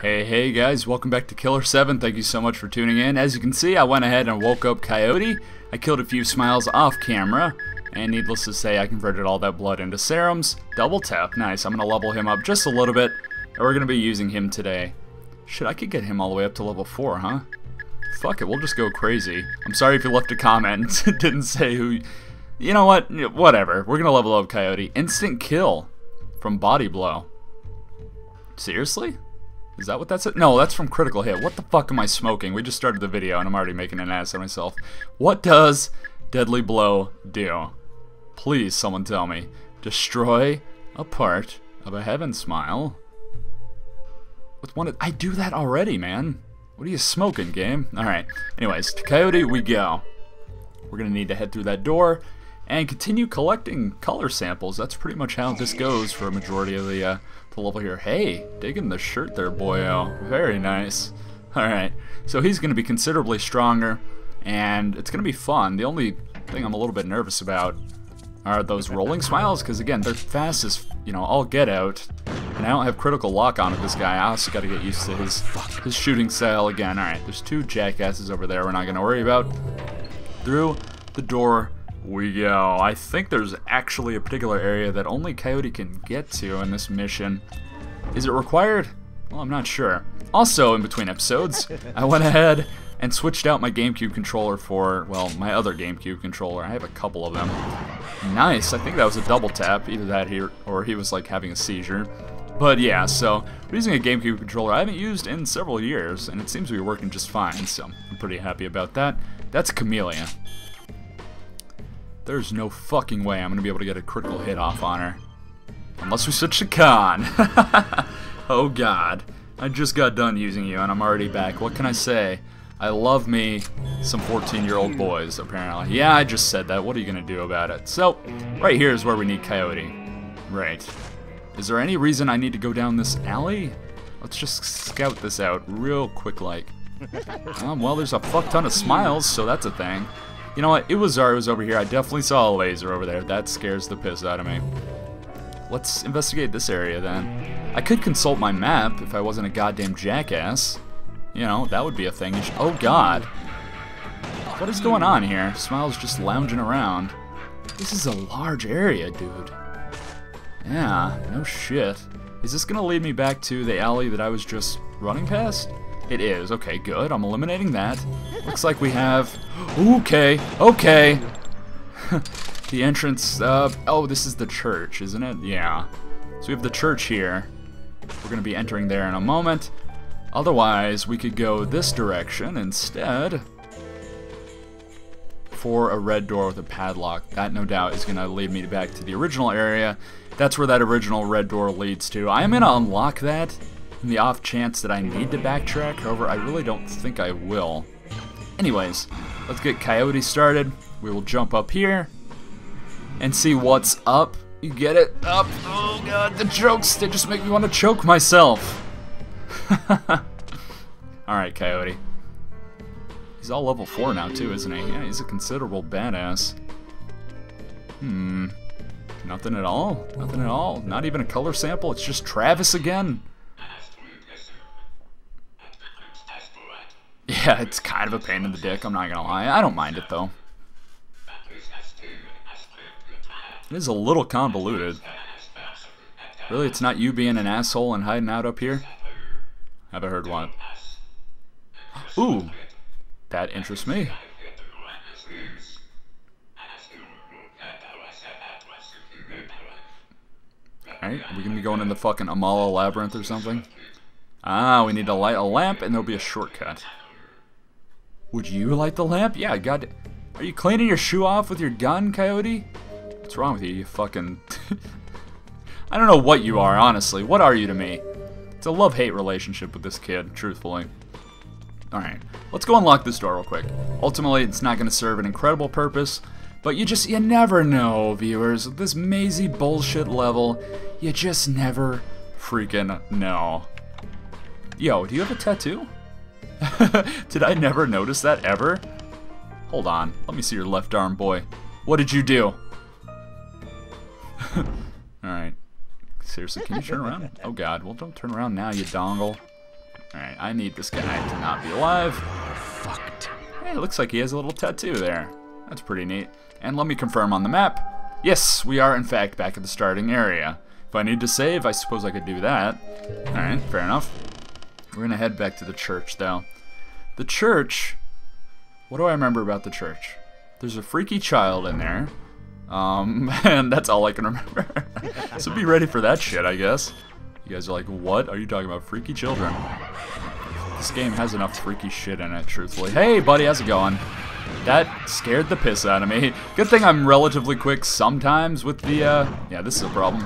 Hey guys, welcome back to Killer 7. Thank you so much for tuning in. As you can see, I went ahead and woke up Coyote. I killed a few smiles off camera, and needless to say, I converted all that blood into serums. Double tap, nice. I'm gonna level him up just a little bit, and we're gonna be using him today. Shit, I could get him all the way up to level 4, huh? Fuck it, we'll just go crazy. I'm sorry if you left a comment, didn't say who. You know what? Whatever. We're gonna level up Coyote. Instant kill from body blow. Seriously? Is that what that's it? No, that's from critical hit. What the fuck am I smoking? We just started the video and I'm already making an ass of myself. What does deadly blow do? Please, someone tell me. Destroy a part of a heaven smile. With one I do that already, man. What are you smoking, game? Alright. Anyways, to Coyote we go. We're gonna need to head through that door and continue collecting color samples. That's pretty much how this goes for a majority of the level here. Hey, digging the shirt there, boyo. Very nice. Alright, so he's going to be considerably stronger, and it's going to be fun. The only thing I'm a little bit nervous about are those rolling smiles, because again, they're fast as, you know, all get out. And I don't have critical lock on with this guy. I also got to get used to his shooting style again. Alright, there's two jackasses over there we're not going to worry about. Through the door we go. I think there's actually a particular area that only Coyote can get to in this mission. Is it required? Well, I'm not sure. Also, in between episodes, I went ahead and switched out my GameCube controller for, well, my other GameCube controller. I have a couple of them. Nice. I think that was a double tap. Either that here, or he was like having a seizure. But yeah, so we're using a GameCube controller I haven't used in several years, and it seems to be working just fine, so I'm pretty happy about that. That's Camellia. There's no fucking way I'm gonna be able to get a critical hit off on her. Unless we switch to Khan. Oh god. I just got done using you and I'm already back. What can I say? I love me some 14-year-old boys, apparently. Yeah, I just said that. What are you gonna do about it? So, right here is where we need Coyote. Right. Is there any reason I need to go down this alley? Let's just scout this out real quick like. Well, there's a fuck ton of smiles, so that's a thing. You know what? It was over here. I definitely saw a laser over there. That scares the piss out of me. Let's investigate this area then. I could consult my map if I wasn't a goddamn jackass. You know, that would be a thing. Oh god. What is going on here? Smile's just lounging around. This is a large area, dude. Yeah, no shit. Is this gonna lead me back to the alley that I was just running past? It is. Okay, good. I'm eliminating that. Looks like we have... Okay. The entrance... oh, this is the church, isn't it? Yeah. So we have the church here. We're going to be entering there in a moment. Otherwise, we could go this direction instead for a red door with a padlock. That, no doubt, is going to lead me back to the original area. That's where that original red door leads to. I am going to unlock that in the off chance that I need to backtrack. However, I really don't think I will. Anyways, let's get Coyote started. We will jump up here and see what's up. You get it? Up. Oh god, the jokes, they just make me want to choke myself. Alright, Coyote. He's all level 4 now too, isn't he? Yeah, he's a considerable badass. Nothing at all? Nothing at all? Not even a color sample? It's just Travis again? Yeah, it's kind of a pain in the dick, I'm not gonna lie. I don't mind it, though. It is a little convoluted. Really, it's not you being an asshole and hiding out up here? Haven't heard one. Ooh, that interests me. Alright, are we gonna be going in the fucking Amala Labyrinth or something? Ah, we need to light a lamp and there'll be a shortcut. Would you light the lamp? Yeah, god. Are you cleaning your shoe off with your gun, Coyote? What's wrong with you, you fucking... I don't know what you are, honestly. What are you to me? It's a love-hate relationship with this kid, truthfully. Alright, let's go unlock this door real quick. Ultimately, it's not going to serve an incredible purpose, but you never know, viewers. With this mazy bullshit level, you just never freaking know. Yo, do you have a tattoo? Did I never notice that ever? Hold on. Let me see your left arm, boy. What did you do? Alright. Seriously, can you turn around? Oh god, well don't turn around now, you dongle. Alright, I need this guy to not be alive. Fucked. Hey, it looks like he has a little tattoo there. That's pretty neat. And let me confirm on the map. Yes, we are in fact back at the starting area. If I need to save, I suppose I could do that. Alright, fair enough. We're gonna head back to the church, though. The church... What do I remember about the church? There's a freaky child in there. And that's all I can remember. So be ready for that shit, I guess. You guys are like, what are you talking about? Freaky children. This game has enough freaky shit in it, truthfully. Hey, buddy, how's it going? That scared the piss out of me. Good thing I'm relatively quick sometimes with the, yeah, this is a problem.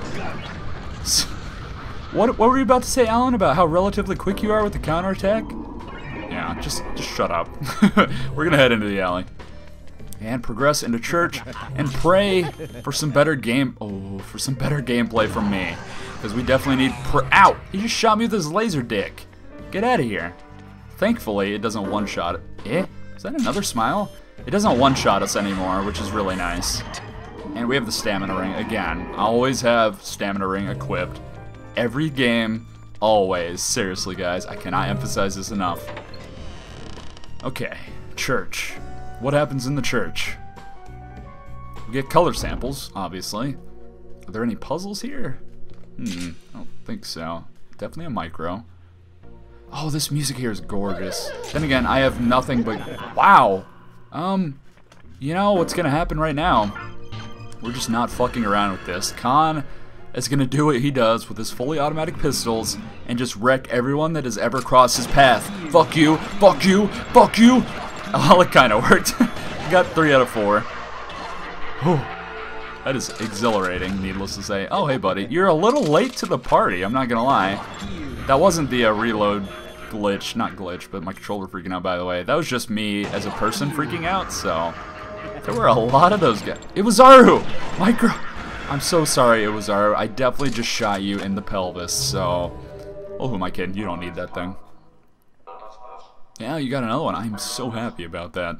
What were you about to say, Alan, about how relatively quick you are with the counterattack? Yeah, just shut up. We're gonna head into the alley. And progress into church and pray for some better gameplay from me. Because we definitely need ow! He just shot me with his laser dick. Get out of here. Thankfully, it doesn't one-shot it. Eh? Is that another smile? It doesn't one-shot us anymore, which is really nice. And we have the stamina ring again. I always have stamina ring equipped. Every game, always. Seriously, guys, I cannot emphasize this enough. Okay, church. What happens in the church? We get color samples, obviously. Are there any puzzles here? I don't think so. Definitely a micro. Oh, this music here is gorgeous. Then again, I have nothing but... Wow! You know what's gonna happen right now? We're just not fucking around with this. Khan is gonna do what he does with his fully automatic pistols and just wreck everyone that has ever crossed his path. Fuck you! Fuck you! Fuck you! Well, it kinda worked. Got 3 out of 4. Whew. That is exhilarating, needless to say. Oh, hey, buddy. You're a little late to the party, I'm not gonna lie. That wasn't the reload glitch. Not glitch, but my controller freaking out, by the way. That was just me as a person freaking out, so... There were a lot of those guys. It was Zaru! Micro... I'm so sorry, it was Zaru. I definitely just shot you in the pelvis, so... Oh, who am I kidding? You don't need that thing. Yeah, you got another one. I'm so happy about that.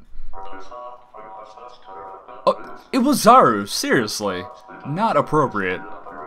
Oh, it was Zaru, seriously. Not appropriate.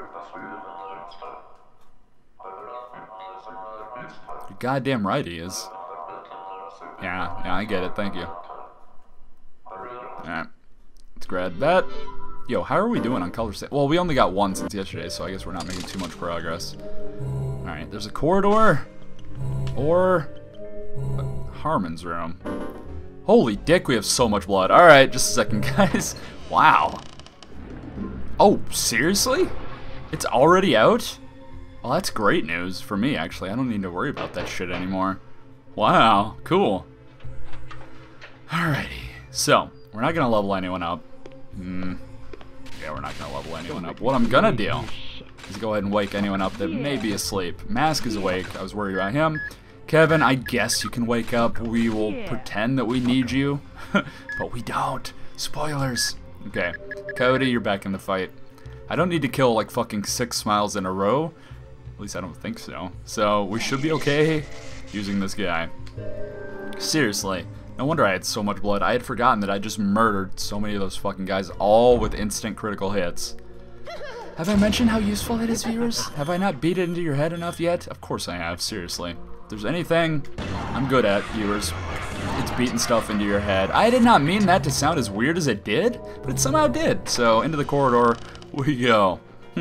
You're goddamn right he is. Yeah, I get it, thank you. Alright, let's grab that. Yo, how are we doing on color set? Well, we only got 1 since yesterday, so I guess we're not making too much progress. Alright, there's a corridor. Or... Harmon's room. Holy dick, we have so much blood. Alright, just a second, guys. Wow. Oh, seriously? It's already out? Well, that's great news for me, actually. I don't need to worry about that shit anymore. Wow, cool. Alrighty. So, we're not gonna level anyone up. Yeah, we're not gonna level anyone up. What I'm gonna do is go ahead and wake anyone up that may be asleep. Mask is awake. I was worried about him. Kevin, I guess you can wake up. We will pretend that we need you, but we don't. Spoilers. Okay, Cody, you're back in the fight. I don't need to kill like fucking 6 smiles in a row. At least I don't think so. So we should be okay using this guy. Seriously, no wonder I had so much blood. I had forgotten that I just murdered so many of those fucking guys, all with instant critical hits. Have I mentioned how useful it is, viewers? Have I not beat it into your head enough yet? Of course I have, seriously. If there's anything I'm good at, viewers, it's beating stuff into your head. I did not mean that to sound as weird as it did, but it somehow did. So, into the corridor we go.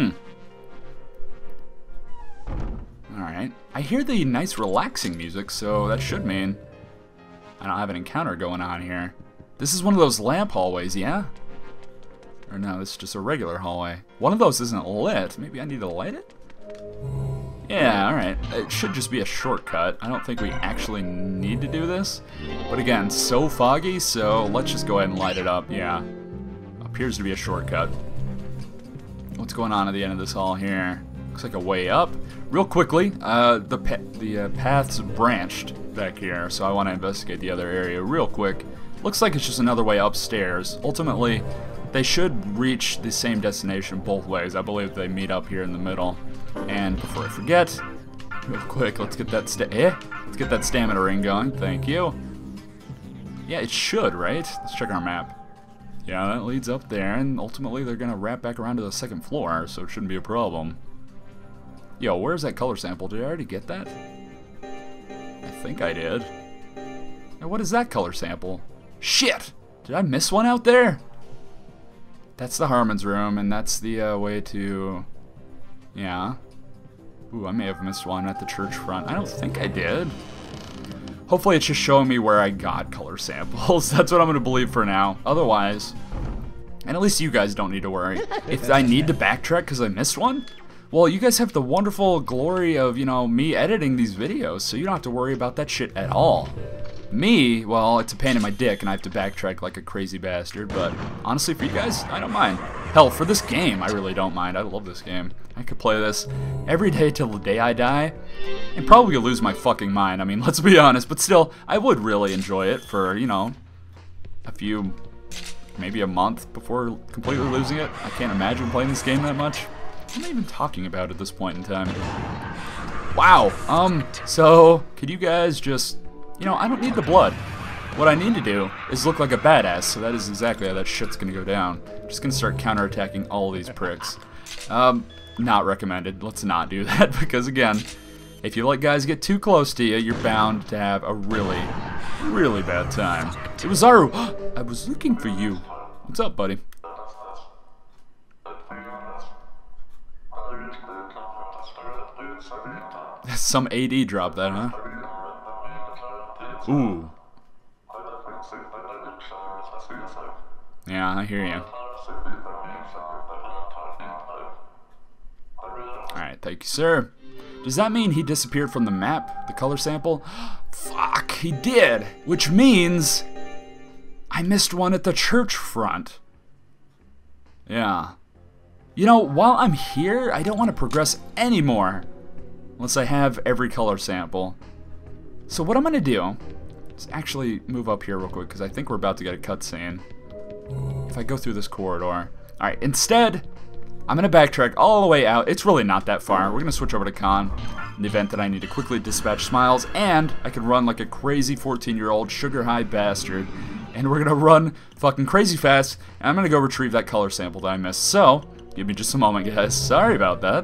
Alright. I hear the nice relaxing music, so that should mean I don't have an encounter going on here. This is one of those lamp hallways, yeah? Or no, this is just a regular hallway. One of those isn't lit. Maybe I need to light it? Yeah, alright. It should just be a shortcut. I don't think we actually need to do this. But again, so foggy, so let's just go ahead and light it up. Yeah. Appears to be a shortcut. What's going on at the end of this hall here? Looks like a way up. Real quickly, the paths branched back here, so I want to investigate the other area real quick. Looks like it's just another way upstairs. Ultimately, they should reach the same destination both ways. I believe they meet up here in the middle. And before I forget, real quick, let's get that stamina ring going. Thank you. Yeah, it should, right? Let's check our map. Yeah, that leads up there, and ultimately they're gonna wrap back around to the 2nd floor, so it shouldn't be a problem. Yo, where's that color sample? Did I already get that? think I did. Now, what is that color sample? Shit! Did I miss one out there? That's the Harmon's room, and that's the way to... Yeah. Ooh, I may have missed one at the church front. I don't think I did. Hopefully it's just showing me where I got color samples. That's what I'm going to believe for now. Otherwise, and at least you guys don't need to worry. If I need to backtrack because I missed one, well, you guys have the wonderful glory of, you know, me editing these videos, so you don't have to worry about that shit at all. Me, well, it's a pain in my dick, and I have to backtrack like a crazy bastard, but honestly, for you guys, I don't mind. Hell, for this game, I really don't mind. I love this game. I could play this every day till the day I die, and probably lose my fucking mind. I mean, let's be honest, but still, I would really enjoy it for, you know, a few, maybe a month before completely losing it. I can't imagine playing this game that much. What am I even talking about at this point in time? Wow, so, could you guys just... You know, I don't need the blood. What I need to do is look like a badass, so that is exactly how that shit's gonna go down. I'm just gonna start counterattacking all these pricks. Not recommended. Let's not do that, because again, if you let guys get too close to you, you're bound to have a really, really bad time. It was Zaru! I was looking for you. What's up, buddy? Some AD dropped that, huh? Ooh. Yeah, I hear you. Alright, thank you, sir. Does that mean he disappeared from the map, the color sample? Fuck, he did! Which means I missed one at the church front. Yeah. You know, while I'm here, I don't want to progress anymore unless I have every color sample. So what I'm going to do is actually move up here real quick, because I think we're about to get a cutscene. If I go through this corridor. Alright, instead, I'm going to backtrack all the way out. It's really not that far. We're going to switch over to Khan in the event that I need to quickly dispatch Smiles, and I can run like a crazy 14-year-old sugar-high bastard. And we're going to run fucking crazy fast, and I'm going to go retrieve that color sample that I missed. So, give me just a moment, guys. Sorry about that.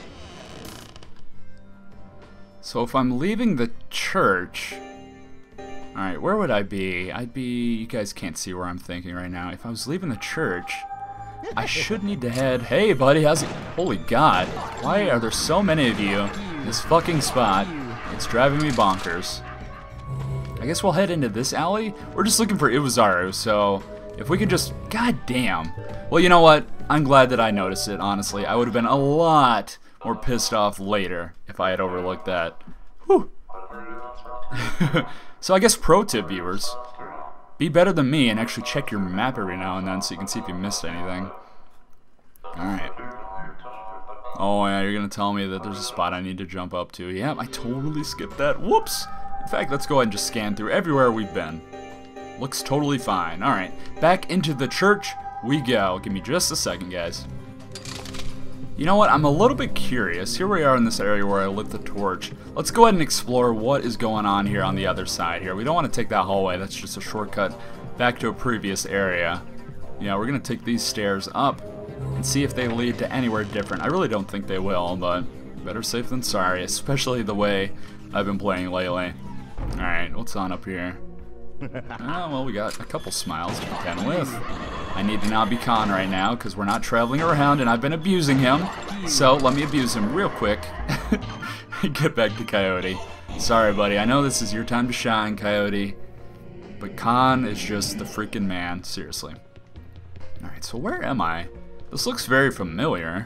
So if I'm leaving the church, alright, where would I be? I'd be, you guys can't see where I'm thinking right now. If I was leaving the church, I should need to head, hey buddy, how's it, holy god, why are there so many of you in this fucking spot? It's driving me bonkers. I guess we'll head into this alley. We're just looking for Iwazaru, so if we could just, god damn. Well, you know what, I'm glad that I noticed it, honestly. I would have been a lot more pissed off later if I had overlooked that. Whew. So I guess pro tip, viewers, be better than me and actually check your map every now and then so you can see if you missed anything. Alright. Oh yeah, you're gonna tell me that there's a spot I need to jump up to. Yeah, I totally skipped that. Whoops! In fact, let's go ahead and just scan through everywhere we've been. Looks totally fine. Alright, back into the church we go. Give me just a second, guys. You know what, I'm a little bit curious. Here we are in this area where I lit the torch. Let's go ahead and explore what is going on here on the other side here. We don't want to take that hallway, that's just a shortcut back to a previous area. Yeah, we're going to take these stairs up and see if they lead to anywhere different. I really don't think they will, but better safe than sorry, especially the way I've been playing lately. Alright, what's on up here? Oh, well, we got a couple Smiles to contend with. I need to not be Khan right now, because we're not traveling around and I've been abusing him. So, let me abuse him real quick. Get back to Coyote. Sorry, buddy. I know this is your time to shine, Coyote. But Khan is just the freaking man. Seriously. Alright, so where am I? This looks very familiar.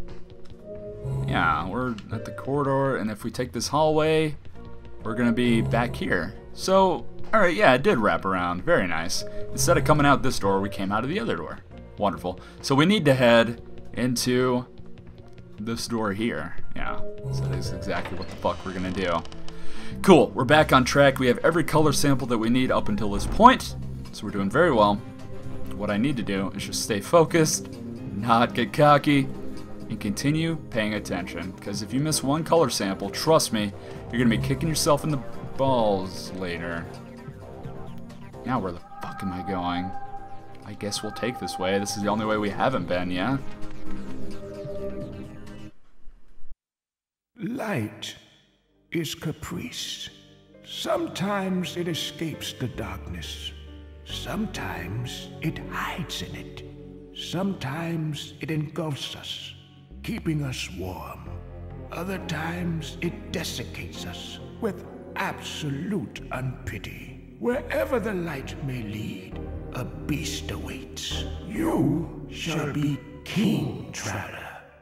Yeah, we're at the corridor, and if we take this hallway, we're going to be back here. So, alright, yeah, it did wrap around. Very nice. Instead of coming out this door, we came out of the other door. Wonderful. So we need to head into this door here. Yeah, so that is exactly what the fuck we're going to do. Cool, we're back on track. We have every color sample that we need up until this point. So we're doing very well. What I need to do is just stay focused, not get cocky, and continue paying attention. Because if you miss one color sample, trust me, you're going to be kicking yourself in the balls later. Now where the fuck am I going? I guess we'll take this way. This is the only way we haven't been, yeah? Light is caprice. Sometimes it escapes the darkness. Sometimes it hides in it. Sometimes it engulfs us, keeping us warm. Other times it desiccates us with absolute unpity. Wherever the light may lead, a beast awaits. You shall be king, Traveler.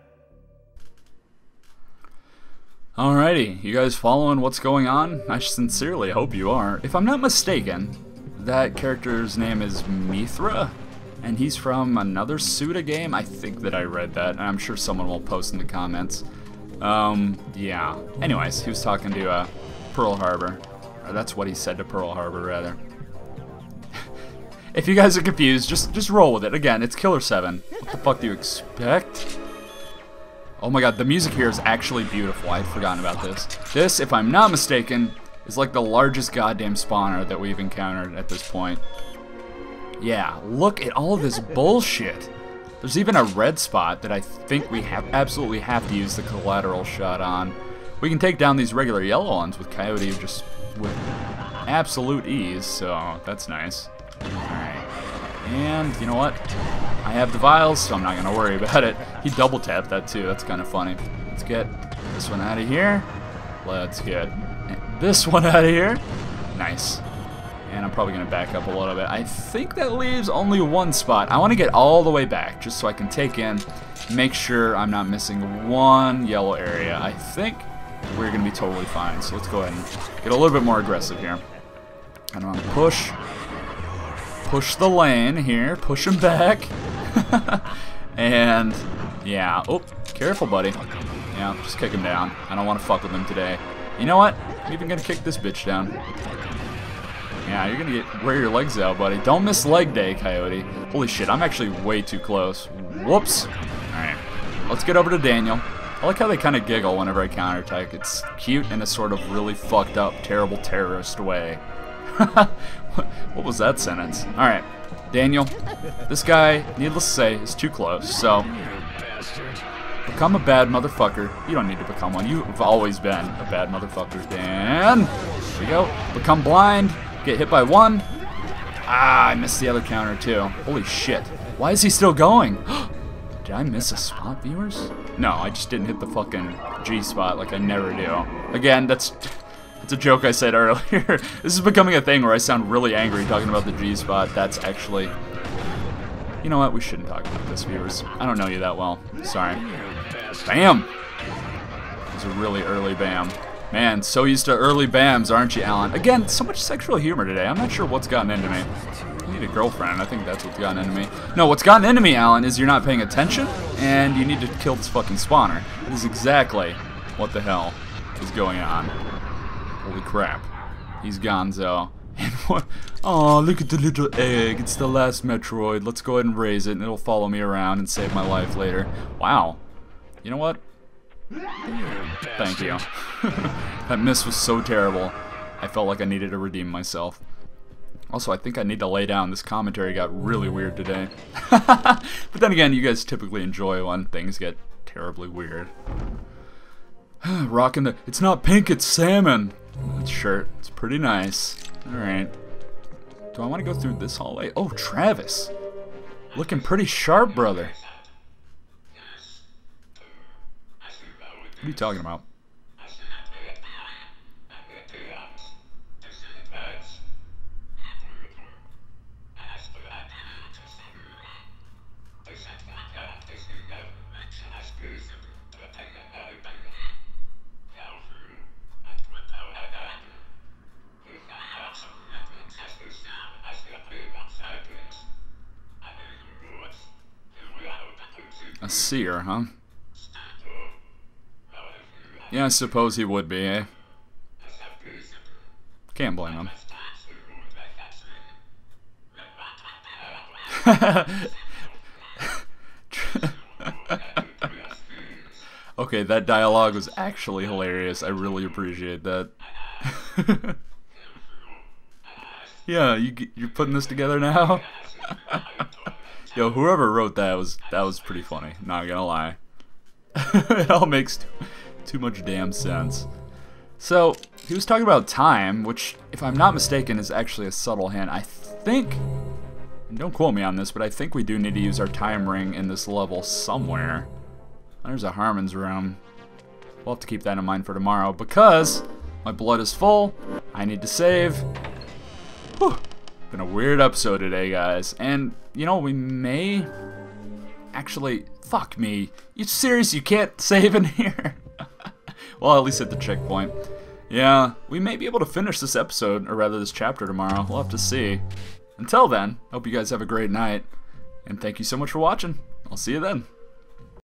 Alrighty, you guys following what's going on? I sincerely hope you are. If I'm not mistaken, that character's name is Mithra, and he's from another Suda game. I think that I read that, and I'm sure someone will post in the comments. Yeah. Anyways, he was talking to Pearl Harbor. Or that's what he said to Pearl Harbor, rather. If you guys are confused, just roll with it. Again, it's Killer 7. What the fuck do you expect? Oh my god, the music here is actually beautiful. I had forgotten about this. This, if I'm not mistaken, is like the largest goddamn spawner that we've encountered at this point. Yeah, look at all of this bullshit. There's even a red spot that I think we absolutely have to use the collateral shot on. We can take down these regular yellow ones with Coyote just with absolute ease, so that's nice. Alright. And, you know what? I have the vials, so I'm not going to worry about it. He double tapped that too, that's kind of funny. Let's get this one out of here. Let's get this one out of here. Nice. And I'm probably going to back up a little bit. I think that leaves only one spot. I want to get all the way back, just so I can take in, make sure I'm not missing one yellow area. I think we're going to be totally fine, so let's go ahead and get a little bit more aggressive here. And I'm going to push the lane here, push him back. And, yeah, oh, careful, buddy. Yeah, just kick him down. I don't want to fuck with him today. You know what? I'm even going to kick this bitch down. Yeah, you're going to wear your legs out, buddy. Don't miss leg day, Coyote. Holy shit, I'm actually way too close. Whoops. Alright, let's get over to Daniel. I like how they kind of giggle whenever I counterattack. It's cute in a sort of really fucked up, terrible terrorist way. What was that sentence? Alright, Daniel. This guy, needless to say, is too close, so become a bad motherfucker. You don't need to become one. You've always been a bad motherfucker. And there we go. Become blind. Get hit by one. Ah, I missed the other counter too. Holy shit. Why is he still going? Did I miss a spot, viewers? No, I just didn't hit the fucking G spot like I never do. Again, that's a joke I said earlier. This is becoming a thing where I sound really angry talking about the G spot. That's actually... You know what? We shouldn't talk about this, viewers. I don't know you that well. Sorry. Bam! It was a really early bam. Man, so used to early bams, aren't you, Alan? Again, so much sexual humor today. I'm not sure what's gotten into me. I need a girlfriend. I think that's what's gotten into me. No, what's gotten into me, Alan, is you're not paying attention, and you need to kill this fucking spawner. That is exactly what the hell is going on. Holy crap. He's gonzo. And what? Oh, look at the little egg. It's the last Metroid. Let's go ahead and raise it, and it'll follow me around and save my life later. Wow. You know what? Thank you. That miss was so terrible. I felt like I needed to redeem myself. Also, I think I need to lay down. This commentary got really weird today. But then again, you guys typically enjoy when things get terribly weird. Rocking the... It's not pink, it's salmon. That shirt. It's pretty nice. Alright. Do I want to go through this hallway? Oh, Travis. Looking pretty sharp, brother. What are you talking about? A seer, huh? Yeah, I suppose he would be, eh? Can't blame him. Okay, that dialogue was actually hilarious. I really appreciate that. Yeah, you're putting this together now? Yo, whoever wrote that was pretty funny, not gonna lie. It all makes too much damn sense. So, he was talking about time, which, if I'm not mistaken, is actually a subtle hint. I think, and don't quote me on this, but I think we do need to use our time ring in this level somewhere. There's a Harmon's room. We'll have to keep that in mind for tomorrow, because my blood is full. I need to save. Whew. Been a weird episode today, guys. And, you know, we may... Actually, fuck me. You serious? You can't save in here? Well, at least at the checkpoint. Yeah, we may be able to finish this episode, or rather this chapter tomorrow. We'll have to see. Until then, hope you guys have a great night. And thank you so much for watching. I'll see you then.